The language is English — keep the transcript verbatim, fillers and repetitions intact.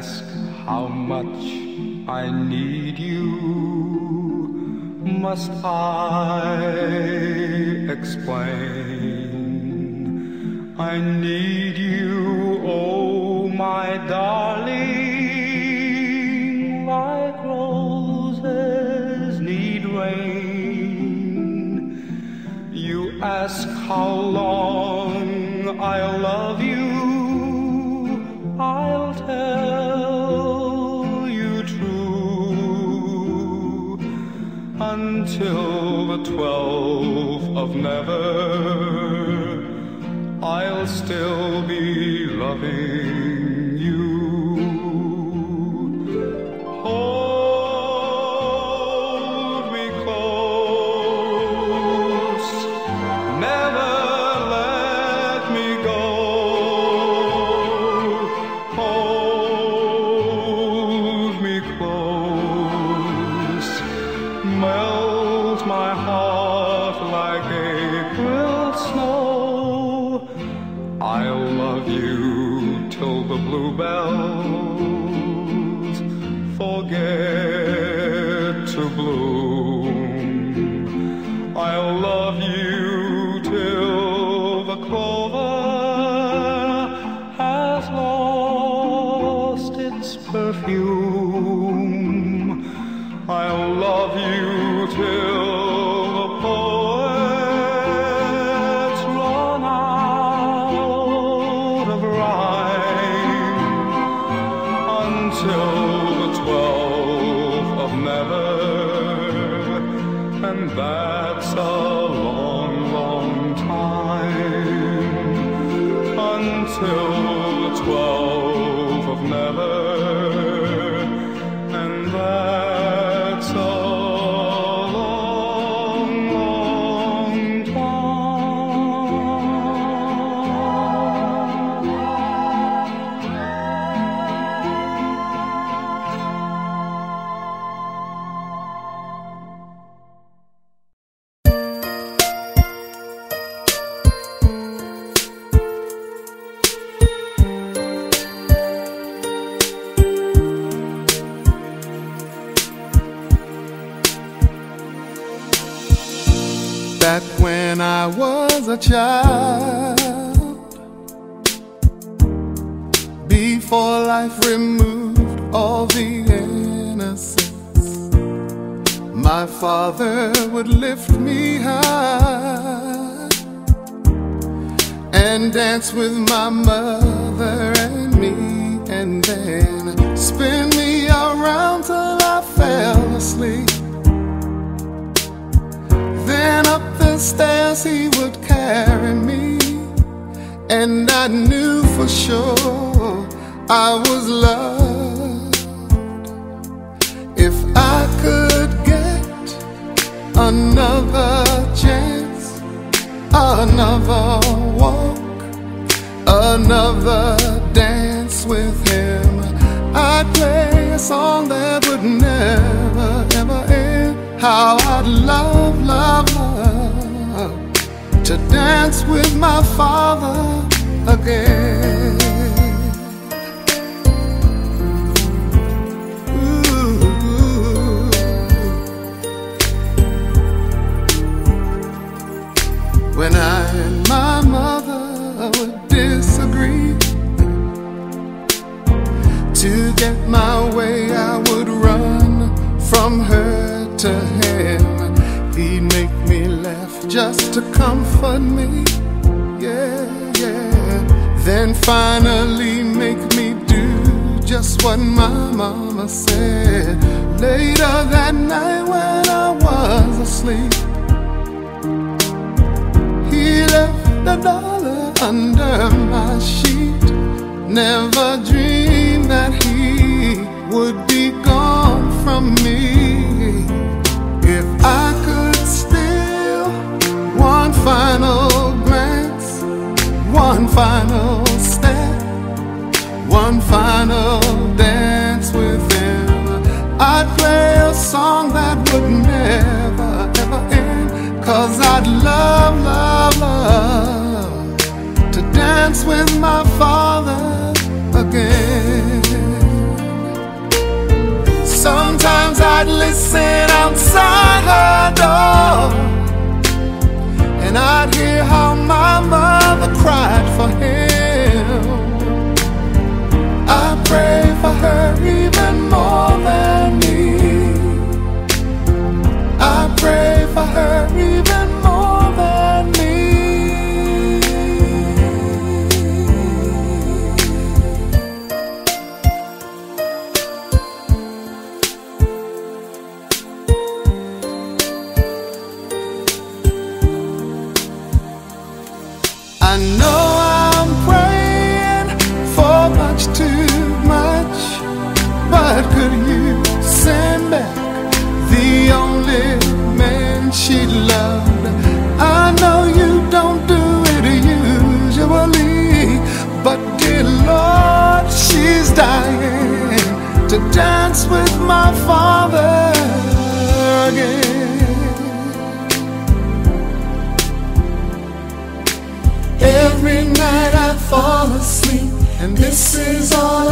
ask how much I need you. Must I explain? I need you, oh my darling, like roses need rain. You ask how long I'll love you. I'll tell you true, until the twelfth of never, I'll still be loving you. Hold me close, never let me go. Melt my heart like April snow. I'll love you till the bluebells forget to bloom. I'll love you till the clover has lost its perfume. I'll love you till the poets run out of rhyme, until the twelfth of never, and that's a long, long time, until the twelfth of never, and that's a long, long Back when I was a child, before life removed all the innocence, my father would lift me high and dance with my mother and me, and then spin me around till I fell asleep. Then up the stairs he would carry me, and I knew for sure I was loved. If I could get another chance, another walk, another dance with him, I'd play a song that would never, ever end. How I'd love, love, love to dance with my father again. Ooh. When I and my mother would disagree, to get my way I would run from her to him. He'd make me laugh just to comfort me, yeah, yeah. Then finally make me do just what my mama said. Later that night when I was asleep, he left a dollar under my sheet. Never dreamed that he would be gone from me. If I could steal one final glance, one final step, one final dance with him, I'd play a song that would never, ever end. Cause I'd love, love, love to dance with my father again. I'd hear how my mother cried for him. I pray for her even more than me. I pray for her even more than me. I know I'm praying for much too much, but could you send back the only man she loved? I know you don't do it usually, but dear Lord, she's dying to dance with my father again. Every night I fall asleep, and this is all